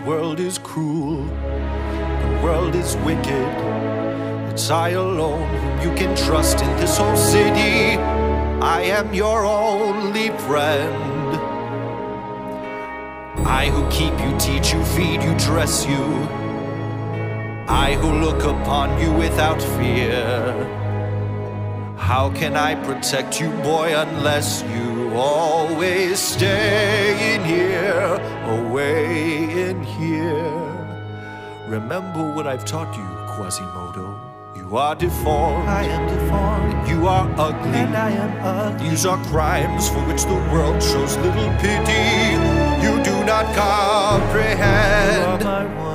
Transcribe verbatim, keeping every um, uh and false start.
world is cruel, the world is wicked. It's I alone whom you can trust in this whole city. I am your only friend. I who keep you, teach you, feed you, dress you. I who look upon you without fear. How can I protect you, boy, unless you always stay in here, away in here? Remember what I've taught you, Quasimodo. You are deformed, I am deformed, you are ugly, and I am ugly. These are crimes for which the world shows little pity. You do not comprehend. You are my